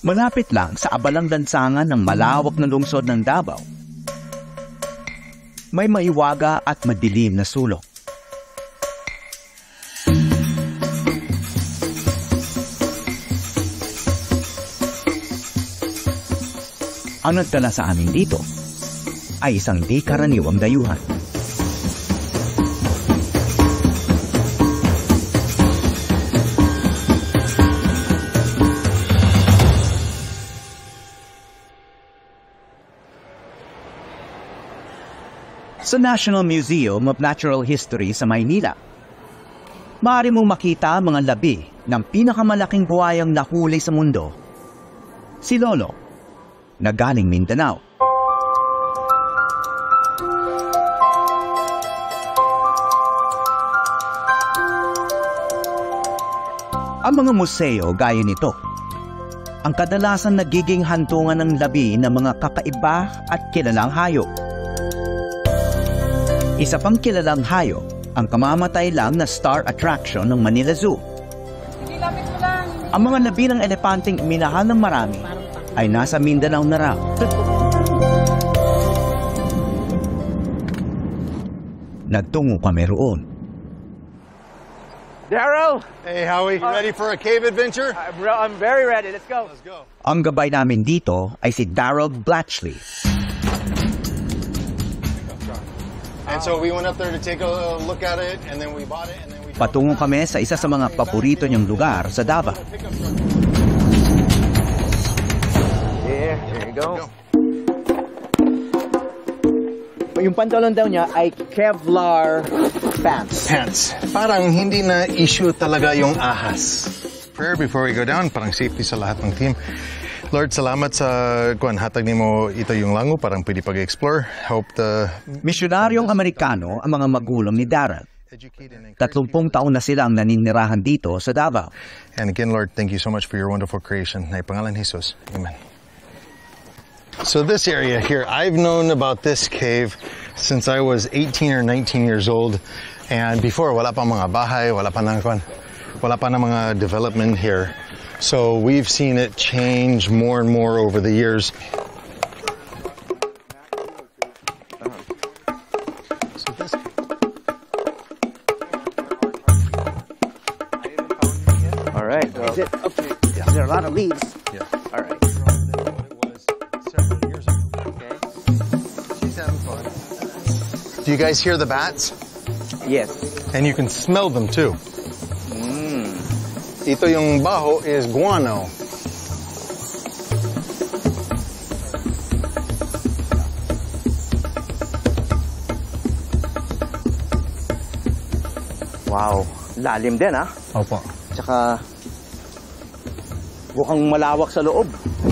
Malapit lang sa abalang lansangan ng malawak na lungsod ng Davao, may maiwaga at madilim na sulok. Ang nagdala sa amin dito ay isang di karaniwang dayuhan. Sa National Museum of Natural History sa Maynila, maaari mong makita mga labi ng pinakamalaking buhayang nahuli sa mundo, si Lolo, na galing Mindanao. Ang mga museo gaya nito, ang kadalasan nagiging hantungan ng labi ng mga kakaiba at kilalang hayop. Isa pang kilalang hayop, ang kamamatay lang na star attraction ng Manila Zoo. Ang mga labi ng elepanteng minahal ng marami ay nasa Mindanao na raw. Nagtungo kami roon. Daryl! Hey, Howie, you ready for a cave adventure? I'm very ready. Let's go. Let's go. Ang gabay namin dito ay si Daryl Blatchley. And so we went up there to take a look at it, and then we bought it, and then we... Patungo kami sa isa sa mga paborito niyang lugar sa Davao. Here you go. Yung pantalon daw niya ay Kevlar pants. Pants. Parang hindi na issue talaga yung ahas. Prayer before we go down, parang safety sa lahat ng team. Lord, salamat sa hatag ni mo ito yung lango, parang pwede pag-explore. Hope the... Misyonaryong Amerikano ang mga magulang ni Daryl. 30 taon na sila ang naninirahan dito sa Davao. And again, Lord, thank you so much for your wonderful creation. Na ipangalan Jesus. Amen. So this area here, I've known about this cave since I was 18 or 19 years old. And before, wala pa mga bahay, wala pa na mga development here. So we've seen it change more and more over the years. All right. Is it okay? Yeah. There are a lot of leaves. Yeah. All right. It was several years ago. Okay. She's having fun. Do you guys hear the bats? Yes. And you can smell them too. Ito yung baho is guano. Wow. Lalim din, ha? Opo. Tsaka mukhang malawak sa loob.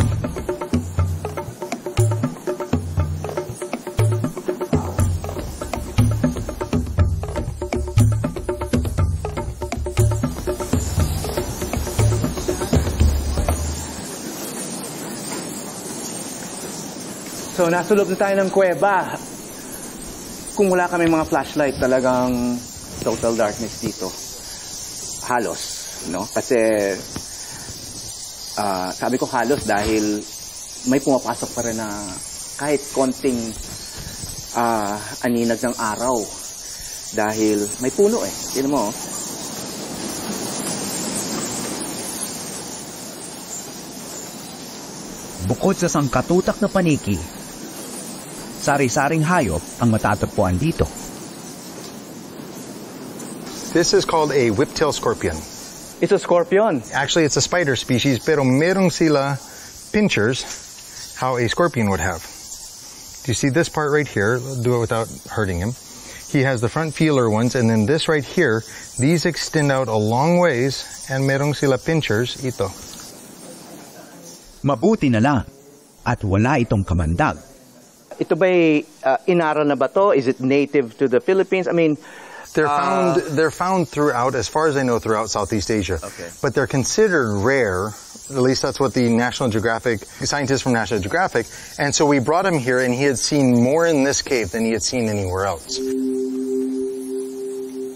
So, nasa loob na tayo ng kuweba. Kung wala kami mga flashlight, talagang total darkness dito. Halos, no? Kasi, sabi ko halos dahil may pumapasok pa rin na kahit konting aninag ng araw. Dahil may puno eh. Tignan mo, oh. Bukod sa sangkatutak na paniki, sari-saring hayop ang matatagpuan dito. This is called a whiptail scorpion. It's a scorpion. Actually, it's a spider species, pero merong sila pinchers how a scorpion would have. Do you see this part right here? Do it without hurting him. He has the front feeler ones, and then this right here, these extend out a long ways, and merong sila pinchers, ito. Mabuti na lang at wala itong kamandag. Ito ba'y inaral na ba to? Is it native to the Philippines? I mean, they're found throughout, as far as I know, throughout Southeast Asia. Okay. But they're considered rare. At least that's what the National Geographic, scientists from National Geographic. And so we brought him here, and he had seen more in this cave than he had seen anywhere else.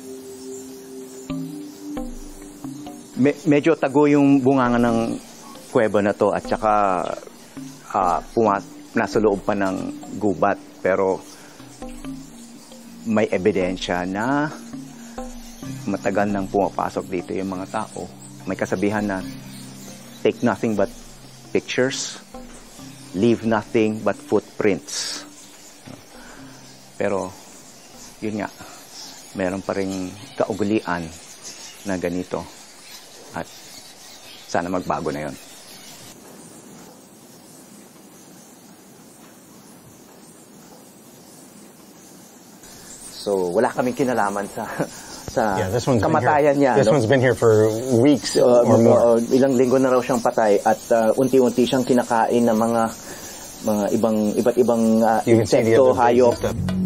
Medyo tago yung bunganga ng kuweba na to at saka nasa loob pa ng gubat. Pero may ebidensya na matagal nang pumapasok dito yung mga tao. May kasabihan na take nothing but pictures, leave nothing but footprints. Pero yun nga, meron pa ring kaugalian na ganito at sana magbago na yun. So, wala kaming kinalaman sa kamatayan niya. This one's been here for weeks or more. Ilang linggo na raw siyang patay at unti-unti siyang kinakain ng iba't ibang insekto, hayop.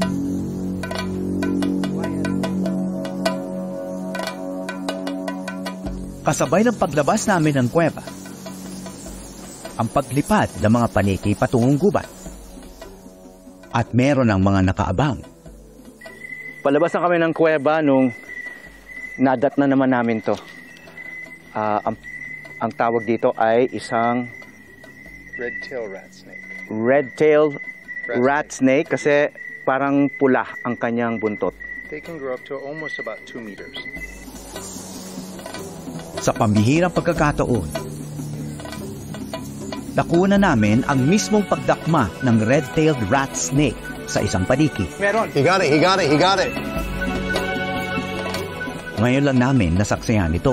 Kasabay ng paglabas namin ng kuweba, ang paglipad ng mga paniki patungong gubat. At meron ng mga nakaabang. Palabas na kami ng kuweba nung nadat na naman namin to. Ang tawag dito ay isang Red-tailed rat snake. red-tailed rat snake kasi parang pula ang kanyang buntot. They can grow up to almost about 2 meters. Sa pambihirang pagkakataon, nakuha namin ang mismong pagdakma ng red-tailed rat snake sa isang paniki. Meron! He got it, he got it, he got it! Ngayon lang namin nasaksihan ito.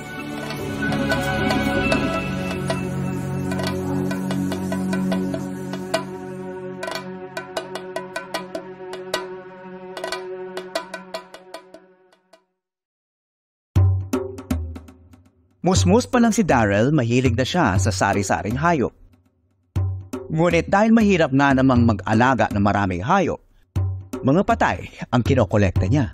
Musmus pa lang si Daryl, mahilig na siya sa sari-saring hayop. Ngunit dahil mahirap nga namang mag-alaga ng maraming hayop, mga patay ang kinokolekta niya.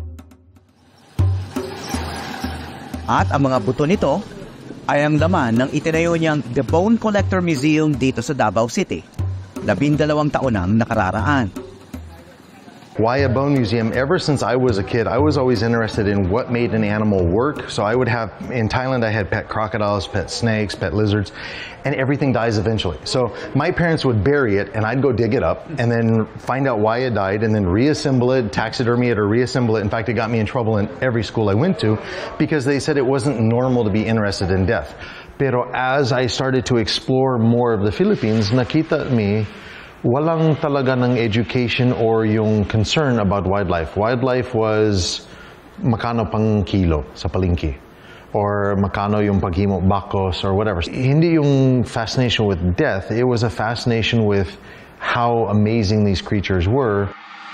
At ang mga buto nito ay ang laman ng itinayo niyang The Bone Collector Museum dito sa Davao City, 12 taon nang nakararaan. Why a bone museum? Ever since I was a kid, I was always interested in what made an animal work. So I would have, in Thailand, I had pet crocodiles, pet snakes, pet lizards, and everything dies eventually. So my parents would bury it and I'd go dig it up and then find out why it died and then reassemble it, taxidermy it or reassemble it. In fact, it got me in trouble in every school I went to because they said it wasn't normal to be interested in death. Pero as I started to explore more of the Philippines, nakita mi walang talaga ng education or yung concern about wildlife. Wildlife was makano pang kilo sa palengke or makano yung paghimo bakos or whatever. Hindi yung fascination with death, it was a fascination with how amazing these creatures were.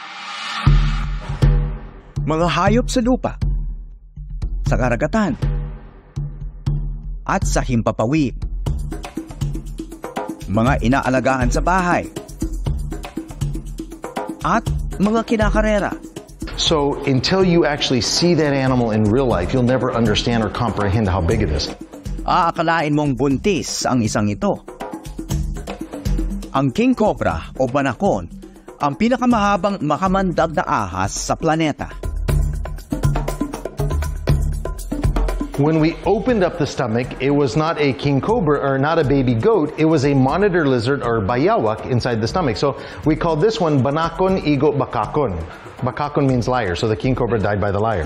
Mga hayop sa lupa, sa karagatan, at sa himpapawid. Mga inaalagaan sa bahay, at mga kinakarera. So until you actually see that animal in real life, you'll never understand or comprehend how big it is. Aakalain mong buntis ang isang ito. Ang king cobra o banakon, ang pinakamahabang makamandag na ahas sa planeta. When we opened up the stomach, it was not a king cobra or not a baby goat. It was a monitor lizard or bayawak inside the stomach. So we called this one Banakon Igo Bakakon. Bakakon means liar. So the king cobra died by the liar.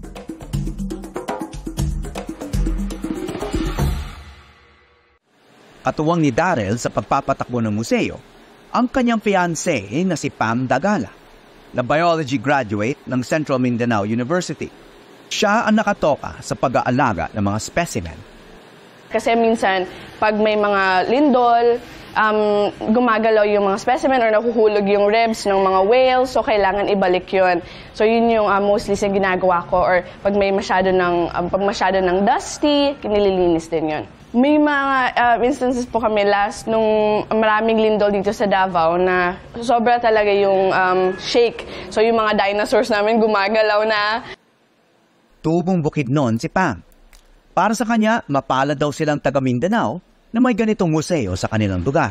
Katuwang ni Daryl sa pagpapatakbo ng museo, ang kanyang fiancé na si Pam Dagala, na biology graduate ng Central Mindanao University. Siya ang nakatoka sa pag-aalaga ng mga specimen. Kasi minsan, pag may mga lindol, gumagalaw yung mga specimen or nahuhulog yung ribs ng mga whales, so kailangan ibalik yun. So yun yung mostly sa ginagawa ko. Or pag may masyado ng dusty, nililinis din yun. May mga instances po kami last nung maraming lindol dito sa Davao na sobra talaga yung shake. So yung mga dinosaurs namin gumagalaw na. Tubong bukid noon si Pam. Para sa kanya, mapalad daw silang taga Mindanao na may ganitong museo sa kanilang lugar.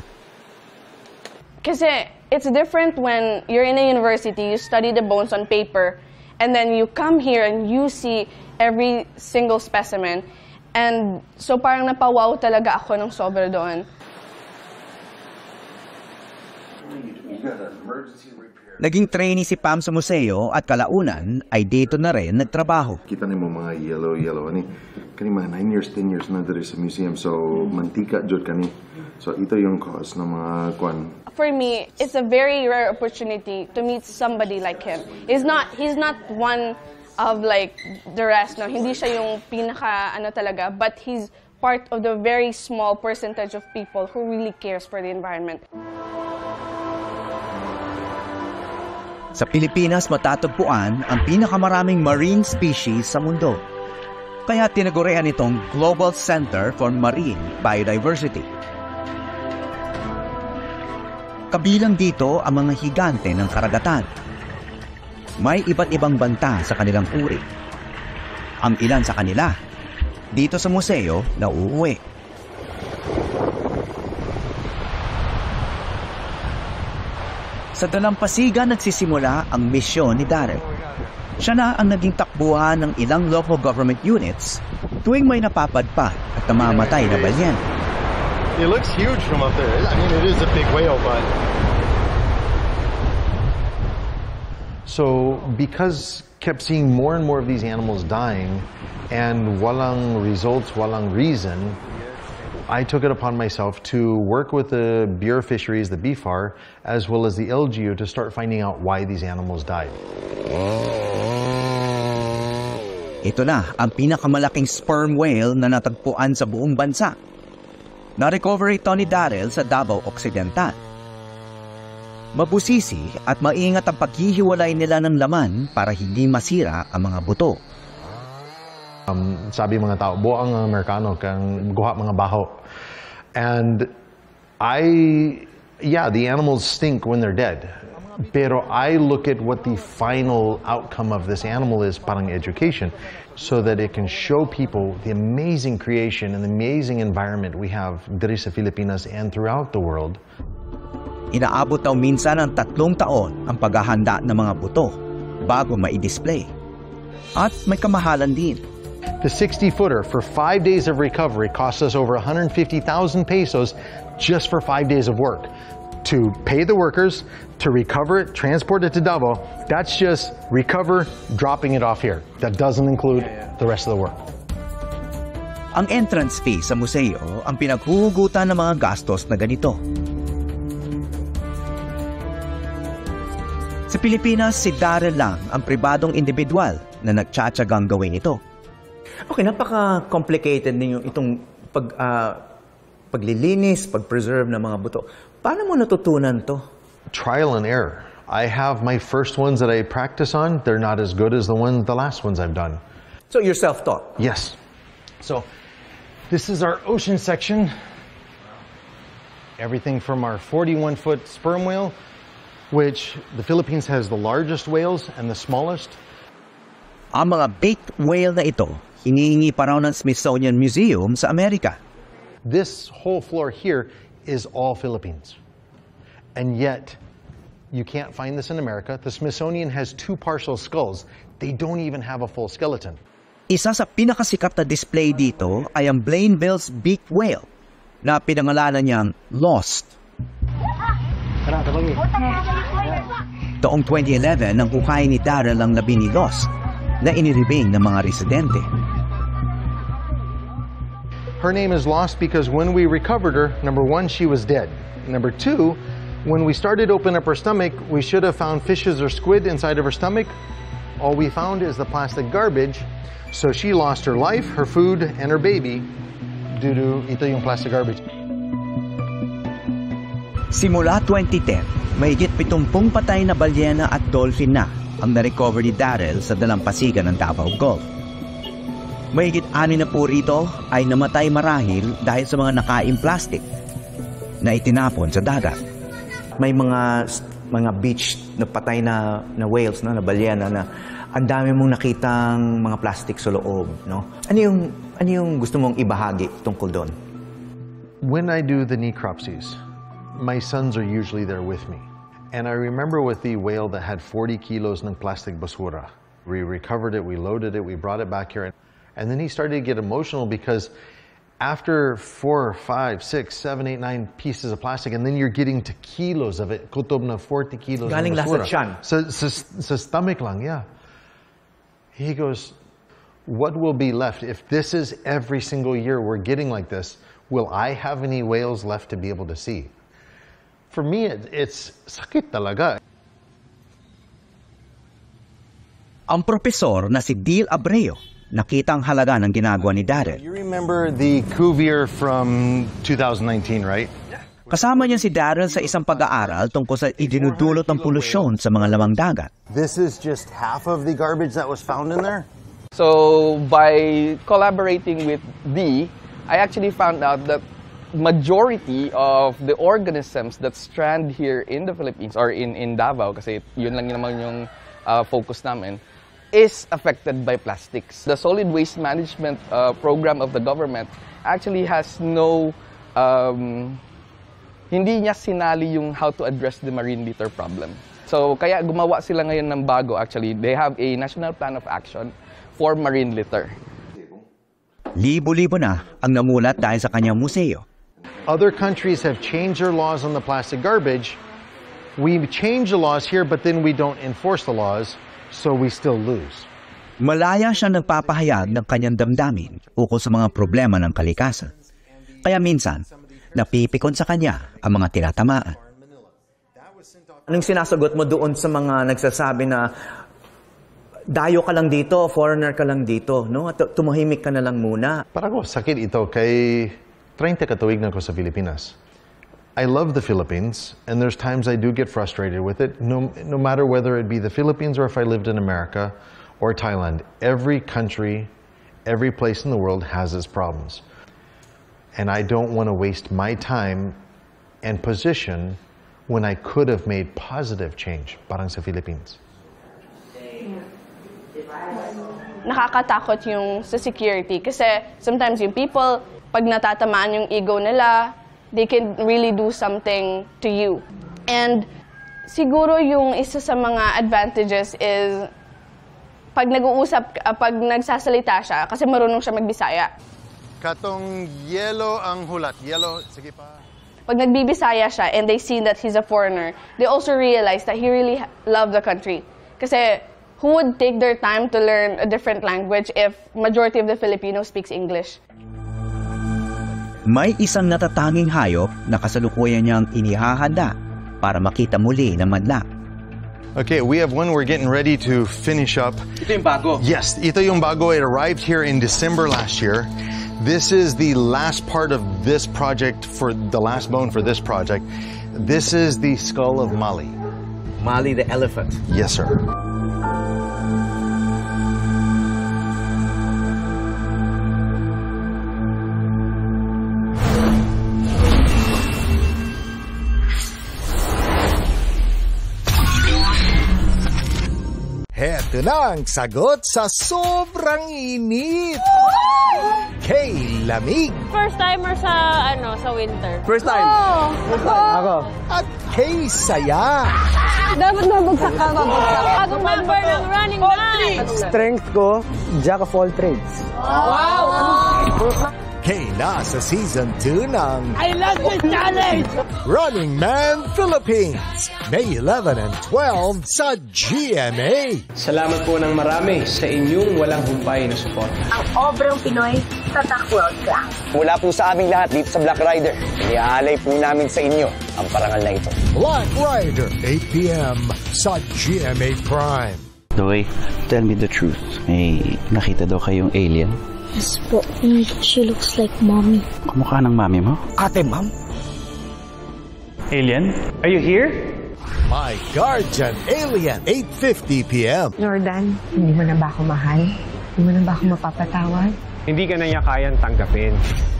Kasi it's different when you're in a university, you study the bones on paper, and then you come here and you see every single specimen. And so parang napawaw talaga ako ng sobra doon. Naging trainee si Pam sa museo at kalaunan ay dito na rin nagtrabaho. Kita mo mga yellow. Kani mga 9 years, 10 years na dito sa museum. So, mantika jud kani. So, ito yung cause ng mga kwan. For me, it's a very rare opportunity to meet somebody like him. He's not one of like the rest. No? Hindi siya yung pinaka talaga, but he's part of the very small percentage of people who really cares for the environment. Sa Pilipinas matatagpuan ang pinakamaraming marine species sa mundo. Kaya tinagurian itong Global Center for Marine Biodiversity. Kabilang dito ang mga higante ng karagatan. May iba't ibang banta sa kanilang uri. Ang ilan sa kanila, dito sa museo na uuwi. Sa dalampasigan nagsisimula ang misyon ni Darrell. Siya na ang naging takbuhan ng ilang local government units tuwing may napapadpad at namamatay na balyena. It looks huge from up there. I mean, it is a big whale, but... So, because kept seeing more and more of these animals dying, and walang results, walang reason, I took it upon myself to work with the Bureau of Fisheries, the BFAR, as well as the LGU to start finding out why these animals died. Ito na ang pinakamalaking sperm whale na natagpuan sa buong bansa. Na-recover ito ni Darrell sa Davao Occidental. Mabusisi at maingat ang paghihiwalay nila ng laman para hindi masira ang mga buto. Sabi mga tao, buang ang Amerikano kang guha mga baho. And the animals stink when they're dead. Pero I look at what the final outcome of this animal is, parang education, so that it can show people the amazing creation and the amazing environment we have diri sa Filipinas and throughout the world. Inaabot daw minsan ng 3 taon ang paghahanda ng mga buto bago ma-display. At may kamahalan din. The 60-footer for 5 days of recovery cost us over 150,000 pesos just for 5 days of work. To pay the workers, to recover it, transport it to Davao, that's just recover, dropping it off here. That doesn't include the rest of the work. Ang entrance fee sa museo ang pinaghuhugutan ng mga gastos na ganito. Sa Pilipinas, si Darrell lang ang pribadong individual na nagtsatsagang gawin ito. Okay, napaka-complicated ninyo itong paglilinis, pag-preserve ng mga buto. Paano mo natutunan to? Trial and error. I have my first ones that I practice on. They're not as good as the last ones I've done. So you're self-taught? Yes. So this is our ocean section. Everything from our 41-foot sperm whale, which the Philippines has the largest whales and the smallest. Ang mga baked whale na ito, hinihingi pa raw ng Smithsonian Museum sa Amerika. This whole floor here is all Philippines. And yet, you can't find this in America. The Smithsonian has 2 partial skulls. They don't even have a full skeleton. Isa sa pinakasikat na display dito ay ang Blainville's beaked whale na pinangalanan niyang Lost. Taong 2011 nang hukay ni Darrell ang labi ni Lost na inilibing ng mga residente. Her name is Lost because when we recovered her, number 1, she was dead. Number 2, when we started to open up her stomach, we should have found fishes or squid inside of her stomach. All we found is the plastic garbage. So she lost her life, her food, and her baby due to ito yung plastic garbage. Simula 2010, mahigit 70 patay na balyena at dolphin na ang na-recover ni Darrell sa dalampasigan ng Davao Gulf. Mahigit 6 na po rito ay namatay marahil dahil sa mga nakaing plastic na itinapon sa dagat. May mga beach na patay na whales, no, na balyena na ang dami mong nakitang mga plastic sa loob, no? Ano yung gusto mong ibahagi tungkol doon? When I do the necropsies, my sons are usually there with me. And I remember with the whale that had 40 kilos ng plastic basura. We recovered it, we loaded it, we brought it back here. And then he started to get emotional because after 4, 5, 6, 7, 8, 9 pieces of plastic, and then you're getting to kilos of it, kutob na 40 kilos. Galing ng basura. lahat Sa stomach lang, yeah. He goes, what will be left if this is every single year we're getting like this? Will I have any whales left to be able to see? For me, it's sakit talaga. Ang propesor na si Dil Abreu nakita ang halaga ng ginagawa ni Daryl. You remember the Cuvier from 2019, right? Kasama niya si Daryl sa isang pag-aaral tungkol sa idinudulot ng polusyon sa mga lamang dagat. This is just half of the garbage that was found in there? So by collaborating with Dee, I actually found out that majority of the organisms that strand here in the Philippines or in Davao, kasi yun lang naman yung focus namin, is affected by plastics. The solid waste management program of the government actually has no, hindi niya sinali yung how to address the marine litter problem. So kaya gumawa sila ngayon ng bago. Actually, they have a national plan of action for marine litter. Libo-libo na ang namulat dahil sa kanyang museo. Other countries have changed their laws on the plastic garbage. We change the laws here, but then we don't enforce the laws, so we still lose. Malaya siyang nagpapahayag ng kanyang damdamin ukol sa mga problema ng kalikasan. Kaya minsan, napipikon sa kanya ang mga tinatamaan. Anong sinasagot mo doon sa mga nagsasabi na dayo ka lang dito, foreigner ka lang dito, no? Tumahimik ka na lang muna. Para ko, sakit ito kay 30 katuig na ko sa Pilipinas. I love the Philippines, and there's times I do get frustrated with it, no matter whether it be the Philippines or if I lived in America or Thailand. Every country, every place in the world has its problems. And I don't want to waste my time and position when I could have made positive change, parang sa Philippines. Nakakatakot yung sa security kasi sometimes yung people, pag natatamaan yung ego nila, they can really do something to you. And siguro yung isa sa mga advantages is pag nag-uusap, pag nagsasalita siya, kasi marunong siya magbisaya. Katong yellow ang hulat. Yellow, sige pa. Pag nagbibisaya siya and they see that he's a foreigner, they also realize that he really loves the country. Kasi who would take their time to learn a different language if majority of the Filipinos speaks English? May isang natatanging hayop na kasalukuyan niyang inihahanda para makita muli na madla. Okay, we have one we're getting ready to finish up. Ito yung bago? Yes, ito yung bago. It arrived here in December last year. This is the last part of this project, for the last bone for this project. This is the skull of Mali. Mali the elephant. Yes, sir. Heto na ang sagot sa sobrang init. Kay lamig. First timer sa sa winter. First time? Ako. At kay saya. Dapat mabagsak ka, mabagsak. Bagong member ng Running Man. Strength ko, jack of all trades. Kay na sa season 2 ng I love this challenge! Running Man Philippines. May 11 and 12 sa GMA. Salamat po ng marami sa inyong walang humpay na support. Ang obrang Pinoy, tatak world class. Mula po sa aming lahat dito sa Black Rider, iniaalay po namin sa inyo ang parangal na ito. Black Rider, 8 p.m. sa GMA Prime. Doy, tell me the truth. May nakita daw kayong alien? Yes po, she looks like mommy. Kamukha ng mami mo? Ate, ma'am? Alien, are you here? My Guardian Alien, 8:50 p.m. Jordan, hindi mo na ba ako mahal? Hindi mo na ba ako mapapatawad? Hindi ka na niya kayang tanggapin.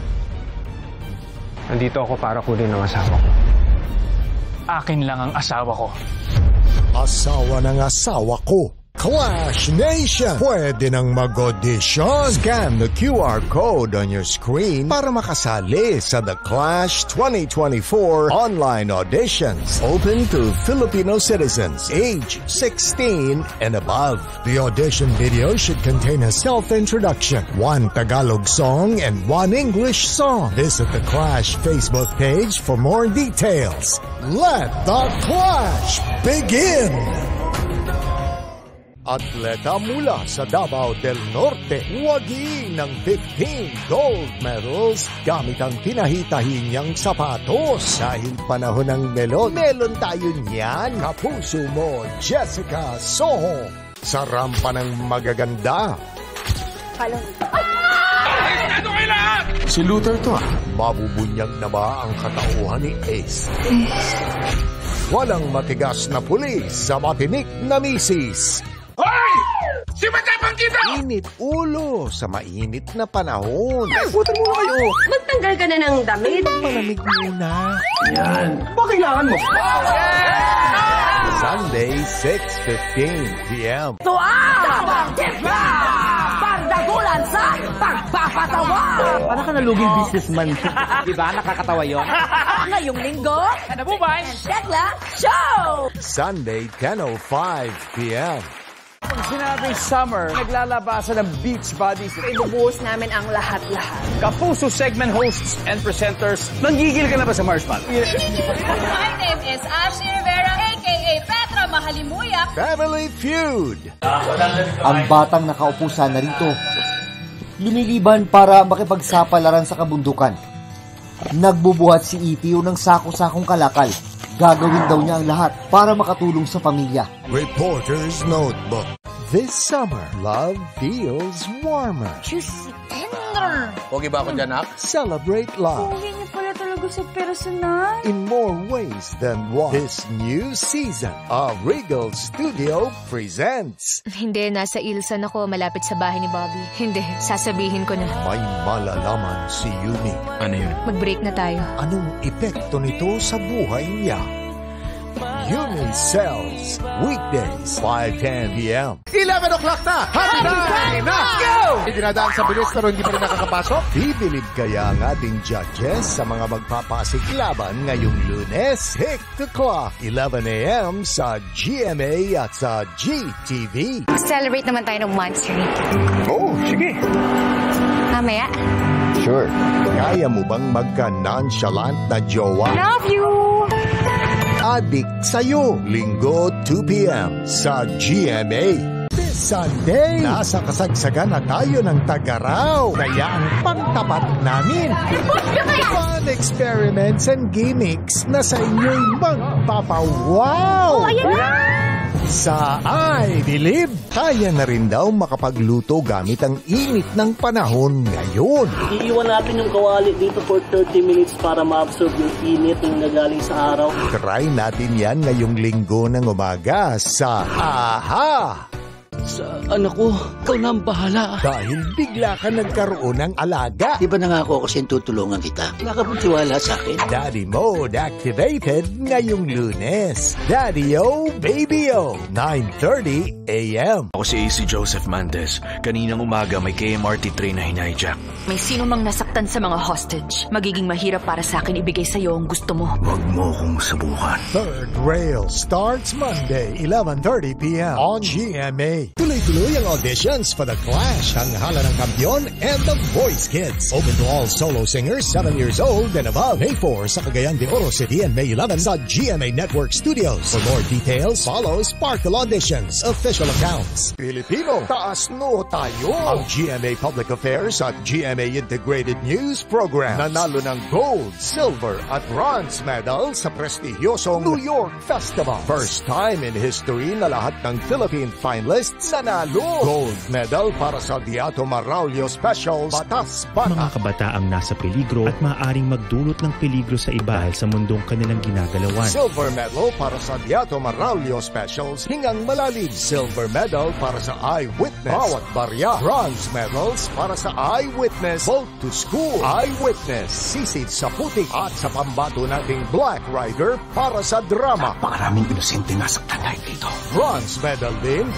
Nandito ako para kunin ang asawa ko. Akin lang ang asawa ko. Asawa ng asawa ko. Clash Nation! Pwede nang mag-audition. Scan the QR code on your screen para makasali sa The Clash 2024 online auditions. Open to Filipino citizens age 16 and above. The audition video should contain a self-introduction, 1 Tagalog song, and 1 English song. Visit the Clash Facebook page for more details. Let the Clash begin! Atleta mula sa Davao del Norte, wagi ng 15 gold medals gamit ang pinahitahi niyang sapatos. Dahil panahon ng melon tayo niyan. Kapuso mo, Jessica Soho. Sa rampa ng magaganda. Si Luther to Mabubunyag na ba ang katauhan ni Ace? Walang matigas na pulis sa matinik na misis. Hoy! Si Matapang kita! Init ulo sa mainit na panahon. Putan mo kayo! Magtanggal ka na ng damit. Palamig muna. Yan. Ba kailangan mo? Sunday, 6:15 p.m. Tabang Tisba! Pandagulan sa pagpapatawa! Para ka naluging businessman. Diba? Nakakatawa yun. Ngayong linggo, Kanabubay! Tekla Show! Sunday, 10:05 p.m. Pag sinabing summer, naglalabasan ng beach bodies. Ibubuhos namin ang lahat-lahat. Kapuso segment hosts and presenters. Nanggigil ka na ba sa marshmallow? My name is Ashley Rivera, a.k.a. Petra Mahalimuyak. Family Feud. Ang batang nakaupo sana rito. Lumiliban para makipagsapalaran sa kabundukan. Nagbubuhat si Itio ng sako-sakong kalakal. Gagawin daw niya ang lahat para makatulong sa pamilya. Reporter's Notebook. This summer, love feels warmer. Juicy tender. Okay ba ako dyan, Nak? Celebrate love Hindi niyo pala talaga sa personal. in more ways than one. This new season of Regal Studio presents Hindi, nasa Ilsan ako, malapit sa bahay ni Bobby. Hindi, sasabihin ko na. May Malalaman si Yumi. Ano yun? Mag-break na tayo. Anong epekto nito sa buhay niya? Yumi Sells, weekdays, 5:10 p.m. 11 o'clock na! Happy time! Let's go! Dinadaan sa bilis pero hindi pa rin nakakapasok. Bibilib kaya ang ating judges sa mga magpapasiklaban ngayong Lunes? Hit the clock, 11 a.m. sa GMA at sa GTV. Celebrate naman tayo ng monthsary. Oh, sige. Mamaya. Sure. Kaya mo bang magka-nonchalant na jowa? Love you! Adik sa'yo, Linggo, 2 p.m. sa GMA. This Sunday, nasa kasagsagan na tayo ng Tagaraw. Kaya ang pangtapat namin, fun experiments and gimmicks na sa inyo'y magpapawaw. Oh, ayan na! Sa I Believe, kaya na rin daw makapagluto gamit ang init ng panahon ngayon. Iiwan natin yung kawali dito for 30 minutes para ma-absorb yung init yung nagaling sa araw. Try natin yan ngayong linggo ng umaga sa AHA! Sa anak ko, ikaw na ang bahala. Dahil bigla ka nagkaroon ng alaga. Di ba nangako kasi tutulungan kita? Wala ka bang tiwala sa akin? Daddy Mode activated ngayong Lunes. Daddy-O, Baby-O, 9:30 a.m. Ako si AC Joseph Mendez. Kaninang umaga may KMRT train na hinijack. May sino mang nasaktan sa mga hostage. Magiging mahirap para sa akin ibigay sa'yo ang gusto mo. Huwag mo kong subukan. Third Rail starts Monday, 11:30 p.m. on GMA. Tuloy-tuloy ang auditions for The Clash, ang Hala ng Kampiyon, and The Voice Kids. Open to all solo singers 7 years old and above. May 4 sa Cagayan de Oro City and May 11 sa GMA Network Studios. For more details, follow Sparkle Auditions official accounts. Pilipino, taas no tayo. Ang GMA Public Affairs at GMA Integrated News Program. Nanalo ng gold, silver at bronze medal sa prestigyosong New York Festival. First time in history na lahat ng Philippine finalists nanalo. Gold medal para sa Beato Maraulio Specials, Batas Bata. Mga kabataang nasa peligro at maaaring magdulot ng peligro sa iba dahil sa mundong kanilang ginagalawan. Silver medal para sa Beato Maraulio Specials, Hingang Malalim. Silver medal para sa Eyewitness, Bawat Barya. Bronze medals para sa Eyewitness, Boat to School, Eyewitness, Sisid sa Putik, at sa pambato nating Black Rider para sa drama. Napakaraming inosente nasaktan dahil dito. Bronze medal din para sa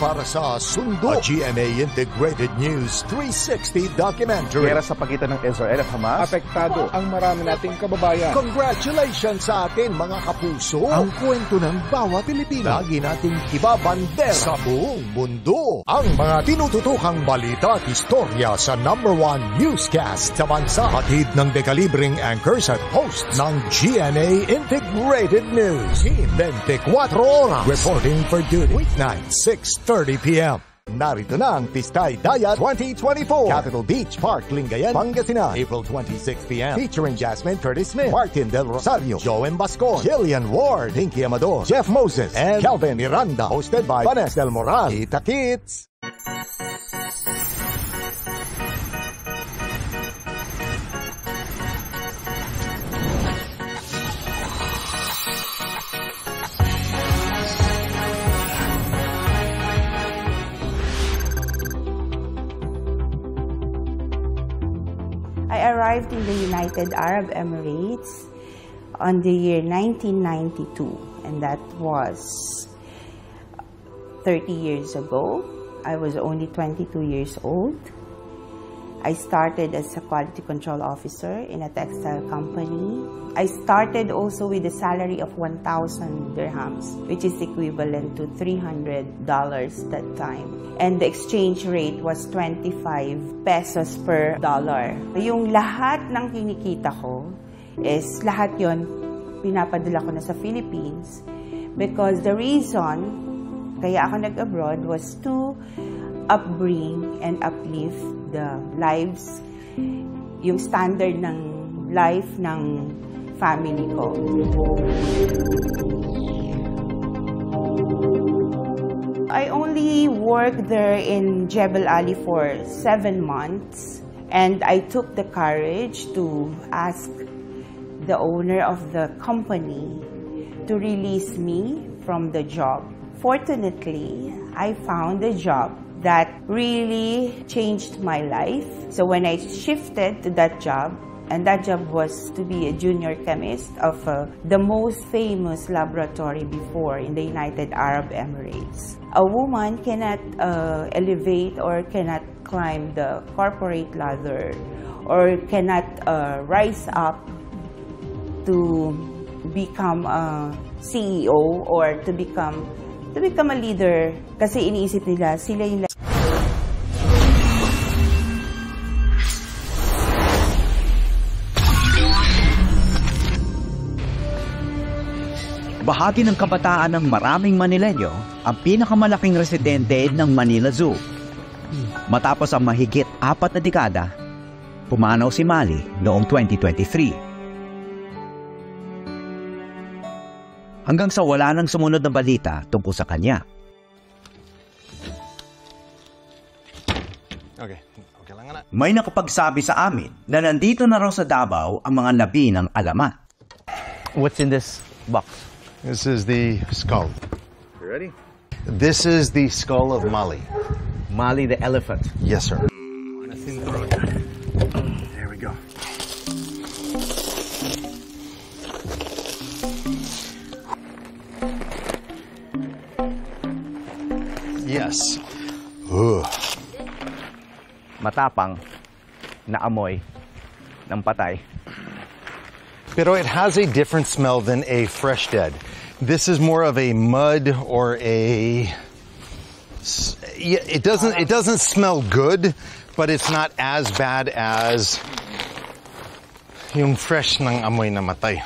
sa Sundo. A GMA Integrated News 360 documentary. Gera sa pagitan ng Israel at Hamas. Apektado ang marami nating kababayan. Congratulations sa atin mga kapuso. Ang kwento ng bawat Pilipino. Lagi nating ibabandera sa buong mundo. Ang mga tinututukang balita at istorya sa #1 newscast sa bansa. Hatid ng dekalibreng anchors at hosts ng GMA Integrated News. 24 oras. Reporting for duty. Weeknight, 6:30 p.m. Narito na ang Pistay Daya 2024. Capital Beach Park, Lingayen, Pangasinan. April 26 p.m. Featuring Jasmine Curtis Smith, Martin Del Rosario, Joem Bascon, Jillian Ward, Pinky Amador, Jeff Moses, and Calvin Miranda. Hosted by Vanessa Del Moral. Kita Kits! I arrived in the United Arab Emirates on the year 1992, and that was 30 years ago. I was only 22 years old. I started as a quality control officer in a textile company. I started also with a salary of 1,000 dirhams, which is equivalent to $300 that time. And the exchange rate was 25 pesos per dollar. Yung lahat ng kinikita ko is lahat yon pinapadala ko na sa Philippines, because the reason kaya ako nag-abroad was to upbring and uplift the lives, yung standard ng life ng family ko. I only worked there in Jebel Ali for 7 months, and I took the courage to ask the owner of the company to release me from the job. Fortunately, I found a job that really changed my life. So when I shifted to that job, and that job was to be a junior chemist of the most famous laboratory before in the United Arab Emirates. A woman cannot elevate or cannot climb the corporate ladder or cannot rise up to become a CEO or to become a leader, kasi iniisip nila sila yung bahagi ng kabataan ng maraming Manileño ang pinakamalaking residente ng Manila Zoo. Matapos ang mahigit 4 na dekada, pumanaw si Mali noong 2023. Hanggang sa wala nang sumunod na balita tungkol sa kanya. May nakapagsabi sa amin na nandito na raw sa Davao ang mga labi ng alamat. What's in this box? This is the skull. You ready? This is the skull of Mali. Mali the elephant. Yes, sir. There we go. Yes. Ugh. Matapang na amoy ng patay. Pero it has a different smell than a fresh dead. This is more of a mud or a... It doesn't smell good, but it's not as bad as yung fresh ng amoy na matay.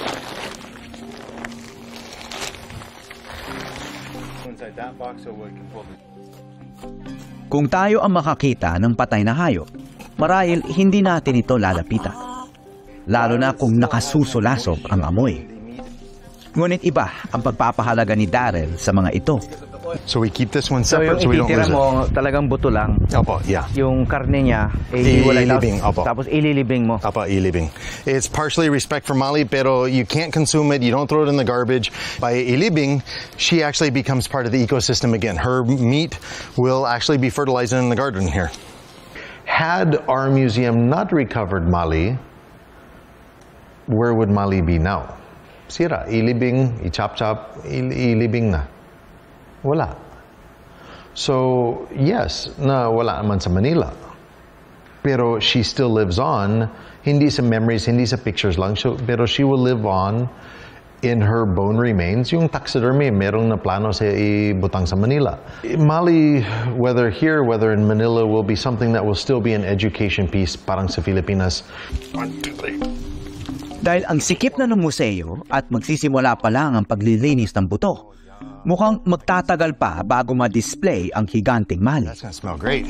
Inside that box, so we can pull it. Kung tayo ang makakita ng patay na hayop, marahil hindi natin ito lalapitan. Lalo na kung nakasusulasok ang amoy. Ngunit iba ang pagpapahalaga ni Darrell sa mga ito. So we keep this one separate so we don't lose it. Mo talagang buto lang. Opo, yeah. Yung karne niya, ililibing. Tapos ililibing mo. Opo, ilibing. It's partially respect for Mali, pero you can't consume it. You don't throw it in the garbage. By ilibing, she actually becomes part of the ecosystem again. Her meat will actually be fertilized in the garden here. Had our museum not recovered Mali, where would Mali be now? Sira, ilibing, ichap-chap, ilibing na. Wala. So, yes, na wala naman sa Manila. Pero she still lives on, hindi sa memories, hindi sa pictures lang, pero she will live on in her bone remains. Yung taxidermy, merong na plano sa ibutang sa Manila. Mali, whether here, whether in Manila, will be something that will still be an education piece parang sa Pilipinas. 1, 2, 3. Dahil ang sikip na ng museo at magsisimula pa lang ang paglilinis ng buto, mukhang magtatagal pa bago ma-display ang higanting Mali. That's gonna smell great.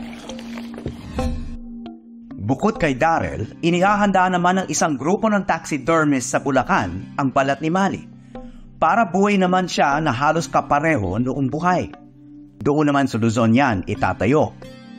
Bukod kay Darrell, inihahanda naman ng isang grupo ng taxidermists sa Bulacan ang balat ni Mali. Para buhay naman siya na halos kapareho noong buhay. Doon naman sa Luzon yan itatayo.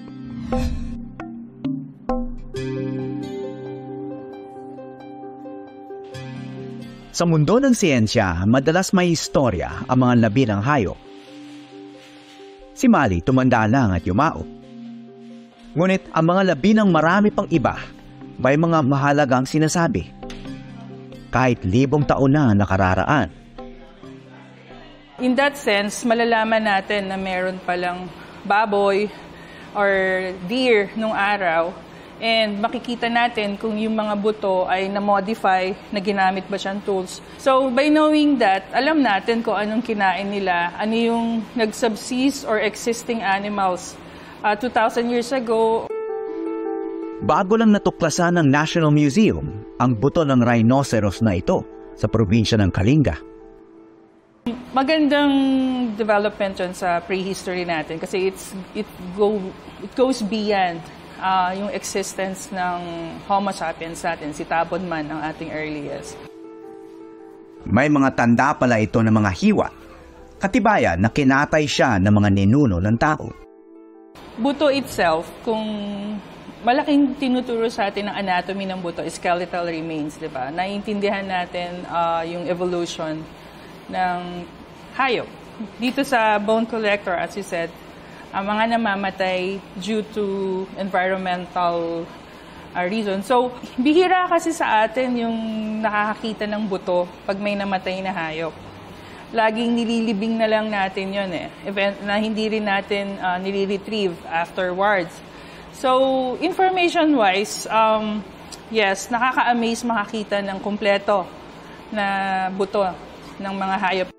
Sa mundo ng siyensya, madalas may istorya ang mga labi ng hayop. Si Mali tumanda lang at yumao. Ngunit ang mga labi ng marami pang iba, may mga mahalagang sinasabi. Kahit 1,000 taon na nakararaan. In that sense, malalaman natin na meron palang baboy or deer nung araw. And makikita natin kung yung mga buto ay na-modify, na ginamit ba siyang tools. So by knowing that, alam natin kung anong kinain nila, ano yung nag-subsist or existing animals 2,000 years ago. Bago lang natuklasan ng National Museum ang buto ng rhinoceros na ito sa probinsya ng Kalinga. Magandang development yun sa prehistory natin kasi it goes beyond yung existence ng Homo sapiens natin, si Tabon man ang ating earliest. May mga tanda pala ito ng mga hiwa, katibayan na kinatay siya ng mga ninuno ng tao. Buto itself, kung malaking tinuturo sa atin ng anatomy ng buto, skeletal remains, di ba? Naiintindihan natin yung evolution ng hayop. Dito sa bone collector, as you said, ang mga namamatay due to environmental reason. So, bihira kasi sa atin yung nakakakita ng buto pag may namatay na hayop. Laging nililibing na lang natin yun event na hindi rin natin nire-retrieve afterwards. So, information-wise, yes, nakaka-amaze makakita ng kumpleto na buto ng mga hayop.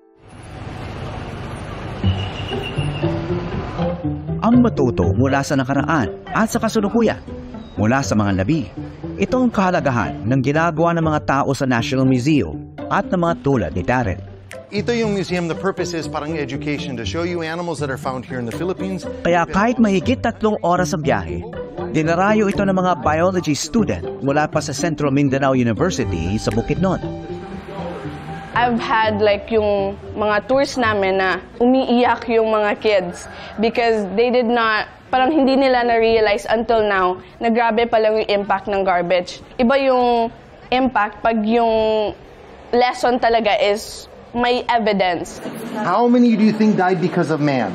Ang matuto mula sa nakaraan at sa kasalukuyan, mula sa mga labi. Ito ang kahalagahan ng ginagawa ng mga tao sa National Museum at ng mga tulad ni Darrell. Ito yung museum, the purpose is parang education to show you animals that are found here in the Philippines. Kaya kahit mahigit 3 oras ang biyahe, dinarayo ito ng mga biology student mula pa sa Central Mindanao University sa Bukidnon. I've had like yung mga tours namin na umiiyak yung mga kids because they did not, parang hindi nila na-realize until now na grabe palang yung impact ng garbage. Iba yung impact pag yung lesson talaga is may evidence. How many do you think died because of man?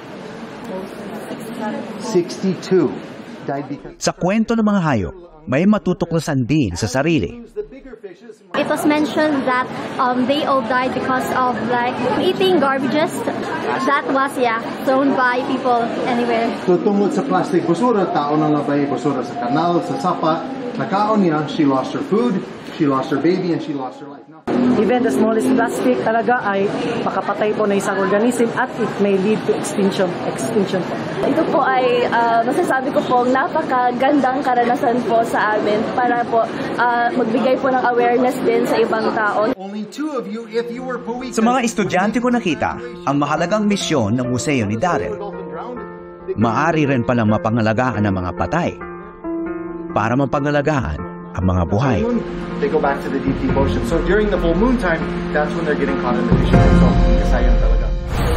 62 died because... Sa kwento ng mga hayop, may matutuklasan din sa sarili. It was mentioned that they all died because of like eating garbages that was thrown by people anywhere. So tungkol sa plastic basura, tao nang labay basura sa kanal, sa sapa, nakaon niya, she lost her food, she lost her baby, and she lost her life. Even the smallest plastic talaga ay makapatay po na isang organism at it may lead to extinction po. Ito po ay masasabi ko po napakagandang karanasan po sa amin para po magbigay po ng awareness din sa ibang tao. Sa mga estudyante ko nakita ang mahalagang misyon ng museo ni Darrell. Maari rin palang mapangalagaan ang mga patay para mapangalagaan ang mga buhay. They go back to the deep ocean. So during the full moon time, that's when they're getting caught in the fishing. So, kasayang talaga.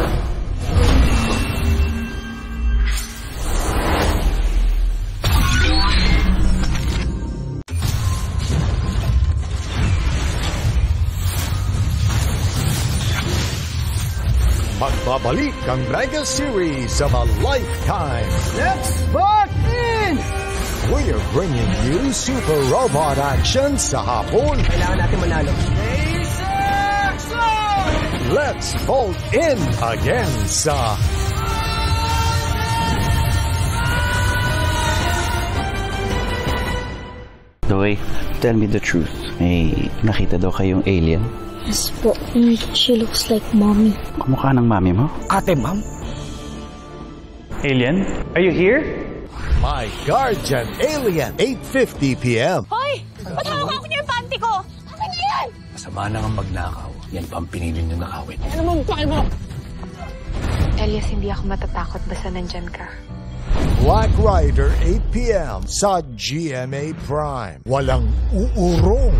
Magbabalik ang mega series of a lifetime. Let's back in! We're bringing you super robot action sa hapon. Kailangan natin manalo. Let's fold in again sa Doy, tell me the truth. May nakita daw kayong alien? Yes po. She looks like mommy. Kumukha ng mami mo? Ate, ma'am? Alien? Are you here? My Guardian Alien, 8:50 p.m. Hoy! Ba't hawak niyo yung panty ko? Akin niyo yan! Masama na nga magnakaw. Yan pa ang pinili niyo nakawin. Ano mong pakay mo? Elias, hindi ako matatakot basta nandyan ka. Black Rider, 8 p.m. sa GMA Prime. Walang uurong.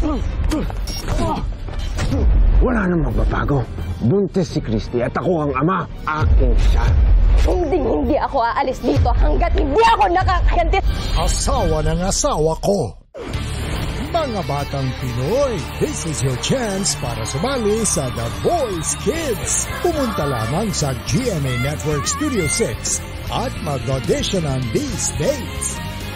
Wala nang magbabago. Buntis si Christy at ako ang ama. Akin siya. Hindi ako aalis dito hanggat hindi ako nakakaganti. Asawa ng asawa ko. Mga batang Pinoy, this is your chance para sumali sa The Voice Kids. Pumunta lamang sa GMA Network Studio 6 at mag-audition on these dates.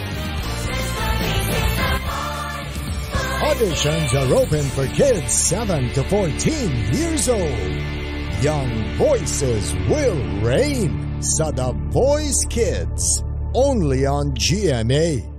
Auditions are open for kids 7 to 14 years old. Young voices will reign sa The Voice Kids, only on GMA.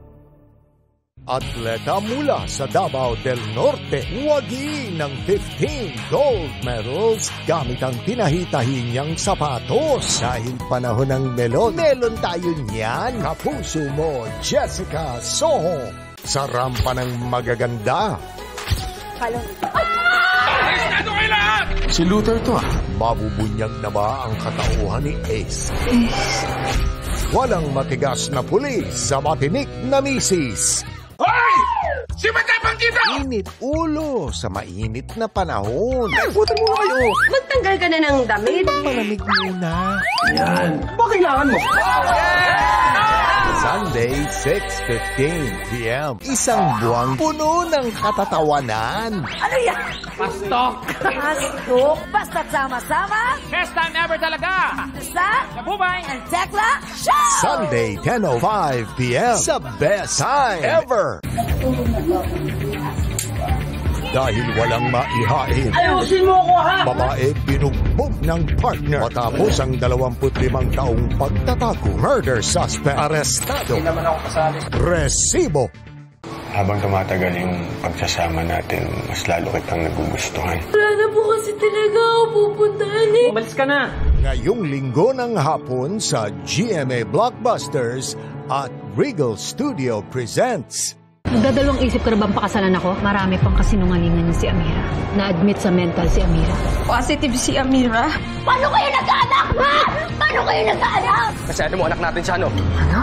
Atleta mula sa Davao del Norte, wagi ng 15 gold medals gamit ang tinahitahi niyang sapatos. Dahil panahon ng melon tayo niyan. Kapuso mo, Jessica Soho, sa rampa ng magaganda. Arestado kayo lahat! Si Luther to Mabubunyag na ba ang katauhan ni Ace? Walang matigas na pulis sa matinik na misis. Hoy! Si Matapang kita! Init ulo sa mainit na panahon. Putan mo kayo! Magtanggal ka na ng damit. Malamig muna. Yan. Ba kailangan mo? Sunday, 6:15 p.m. Isang buwang puno ng katatawanan. Ano yan? Pastok! Pastok? Basta't sama-sama? Best time ever talaga! Sa? Kabubay! And Tekla Show! Sunday, 10:05 p.m. sa best time ever. Dahil walang maihain. Ayusin mo ko, ha? Babae binugbog ng partner matapos ang 25 taong pagtatago. Murder suspect arestado. Hindi naman ako kasali. Resibo. Habang tumatagal yung pagsasama natin, mas lalo kitang nagugustuhan. Wala na po kasi talaga ako pupuntahan eh. Umalis ka na! Ngayong linggo ng hapon sa GMA Blockbusters at Regal Studio presents. Nagdadalawang isip ka na bang pakasalan ako? Marami pang kasinungalingan niya si Amira. Na-admit sa mental si Amira. Positive si Amira? Paano kayo nagkaanak, ha? Paano kayo nagkaanak? Kasi ano mo anak natin siya, no? Ano?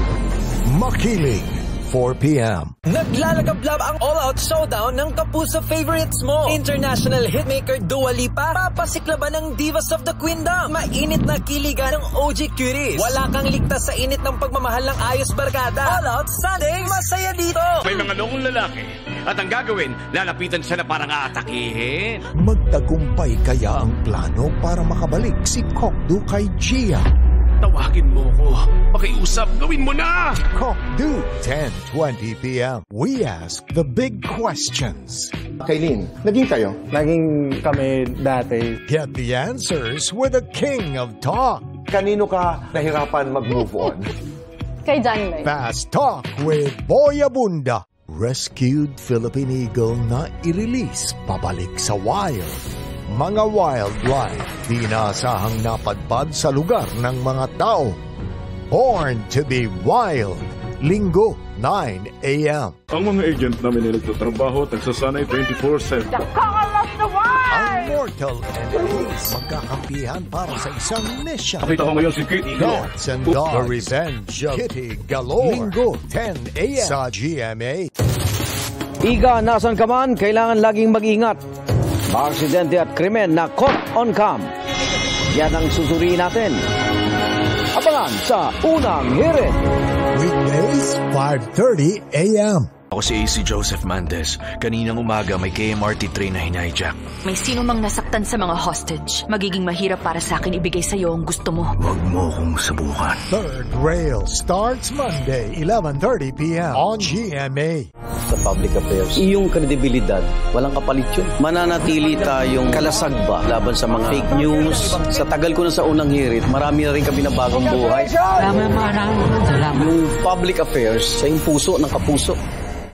Makiling, 4 p.m. Naglalagablab ang all-out showdown ng kapuso favorites mo. International hitmaker Dua Lipa, papasiklaban ng Divas of the Queendom. Mainit na kiligan ng OG Cuties. Wala kang ligtas sa init ng pagmamahal ng ayos barkada. All-out Sunday, masaya dito. May mga lokong lalaki at ang gagawin, lalapitan siya na parang aatakihin. Magtagumpay kaya ang plano para makabalik si Kokdu kay Gia. Tawagin mo ko. Pakiusap, gawin mo na! Kokdu, 10:20 p.m. We ask the big questions. Kaylin, naging kayo? Naging kami dati. Get the answers with the king of talk. Kanino ka nahirapan mag-move on? Kay John Lloyd. Fast Talk with Boy Abunda. Rescued Philippine Eagle na i-release pabalik sa wild. Mga wildlife, di inaasahang napadpad sa lugar ng mga tao. Born to be Wild, Linggo, 9 a.m. Ang mga agent namin ay nagtatrabaho at nagsasanay 24/7. The Conqueror of the World! Ang mortal enemies magkakampihan para sa isang mission. Nakita ko ngayon si Kitty. Gods and Dogs, The Revenge of Kitty Galore. Linggo, 10 a.m. sa GMA. Iga, nasan ka man, kailangan laging mag-ingat. Mga aksidente at krimen na caught on cam. Yan ang susuriin natin. Abangan sa Unang Hirit. Weekdays, 5:30 a.m. Ako si AC Joseph Mendez. Kaninang umaga may KMRT train na hinijack. May sino mang nasaktan sa mga hostage. Magiging mahirap para sa akin ibigay sa'yo ang gusto mo. Huwag mo kong subukan. Third Rail starts Monday, 11:30 p.m. on GMA. Sa public affairs, iyong kredibilidad, walang kapalit yun. Mananatili tayong kalasagba laban sa mga fake news. Sa tagal ko na sa Unang Hirit, marami na rin kami na bagong buhay. Yung public affairs, sa yung puso ng kapuso.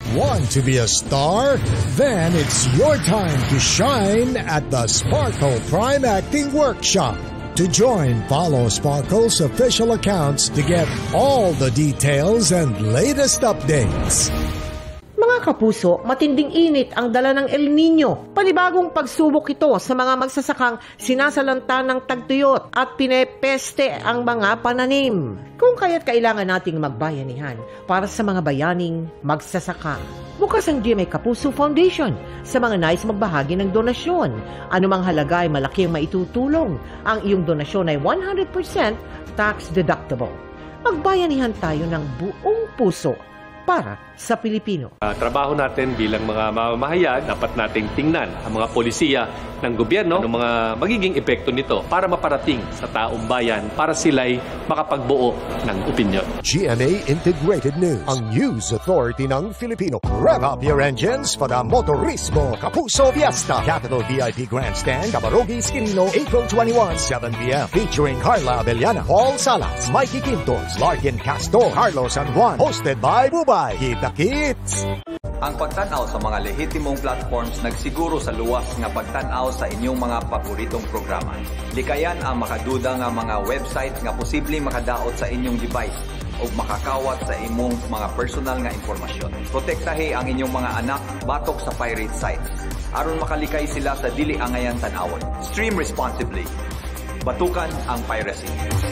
Want to be a star? Then it's your time to shine at the Sparkle Prime Acting Workshop. To join, follow Sparkle's official accounts to get all the details and latest updates. Mga kapuso, matinding init ang dala ng El Nino. Panibagong pagsubok ito sa mga magsasakang sinasalanta ng tagtuyot at pinepeste ang mga pananim. Kung kaya't kailangan nating magbayanihan para sa mga bayaning magsasaka. Bukas ang GMA Kapuso Foundation sa mga nais magbahagi ng donasyon. Anumang halaga ay malaki ang maitutulong. Ang iyong donasyon ay 100% tax deductible. Magbayanihan tayo ng buong puso para sa Pilipino. Trabaho natin bilang mga mamamahayan, dapat nating tingnan ang mga polisiya ng gobyerno, ng mga magiging epekto nito para maparating sa taong bayan para sila'y makapagbuo ng opinyon. GMA Integrated News, ang news authority ng Filipino. Rev up your engines for the Motorismo Kapuso Fiesta. Capital VIP Grandstand, Cabarogi, Quirino, April 21, 7 p.m. Featuring Carla Abellana, Paul Salas, Mikey Quintos, Larkin Castro, Carlos San Juan. Hosted by Bubay. Keep the kids! Ang pagtanaw sa mga lehitimong platforms nagsiguro sa luwas nga pagtanaw sa inyong mga paboritong programa. Likayan ang makaduda nga mga website nga posibleng makadaot sa inyong device o makakawat sa imong mga personal nga impormasyon. Protektahe ang inyong mga anak batok sa pirate sites aron makalikay sila sa dili angayan tanawon. Stream responsibly. Batukan ang piracy.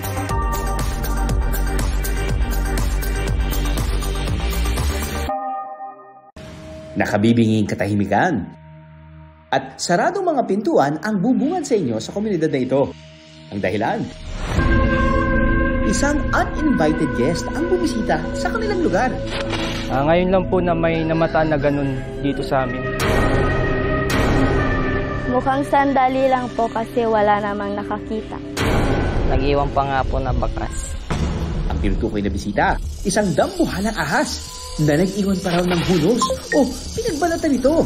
Nakabibinging katahimikan. At saradong mga pintuan ang bubungad sa inyo sa komunidad na ito. Ang dahilan, isang uninvited guest ang bumisita sa kanilang lugar. Ngayon lang po na may namataan na ganun dito sa amin. Mukhang sandali lang po kasi wala namang nakakita. Nag-iwan pa nga po na bakas. Ang tinutukoy na bisita, isang dambuhalang ahas na nag-iwan pa raw ng hunos o pinagbalatan ito.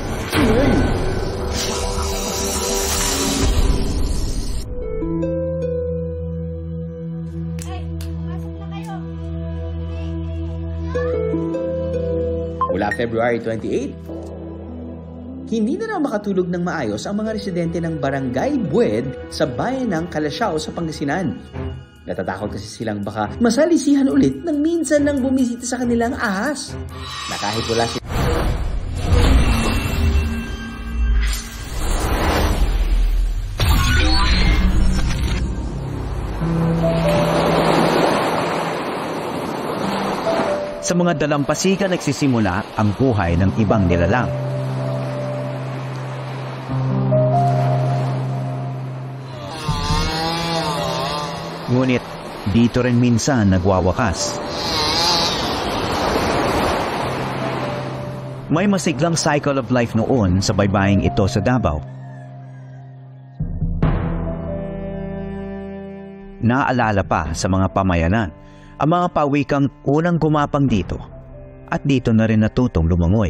Mula February 28, hindi na raw makatulog ng maayos ang mga residente ng Barangay Bued sa bayan ng Calasiao sa Pangasinan. Natatakot kasi silang baka masalisihan ulit nang minsan nang bumisita sa kanilang ahas. Na kahit wala sila. Sa mga dalampasigan nagsisimula ang buhay ng ibang nilalang. Ngunit dito rin minsan nagwawakas. May masiglang cycle of life noon sa baybaying ito sa Davao. Naalala pa sa mga pamayanan ang mga pawikang unang gumapang dito at dito na rin natutong lumangoy.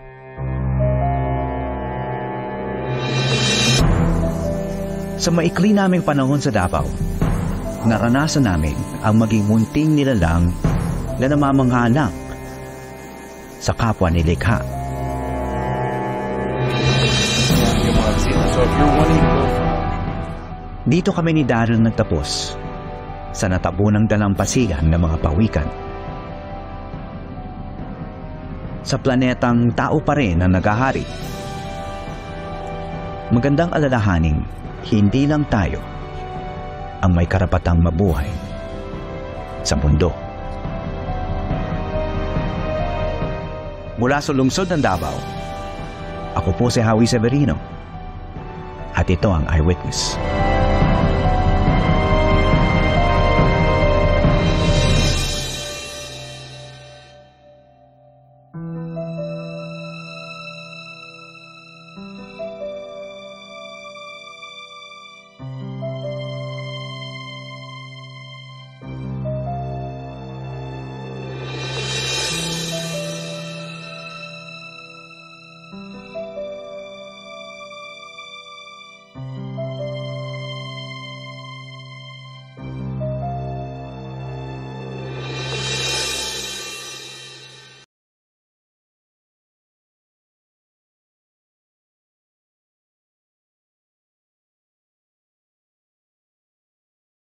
Sa maikli naming panahon sa Davao, naranasan namin ang maging munting nilalang na namamanghalang sa kapwa nilikha. Dito kami ni Daryl nagtapos sa natabunang dalampasigan ng mga pawikan. Sa planetang tao pa rin ang naghahari. Magandang alalahaning hindi lang tayo ang may karapatang mabuhay sa mundo. Mula sa lungsod ng Davao, ako po si Howie Severino at ito ang Eyewitness.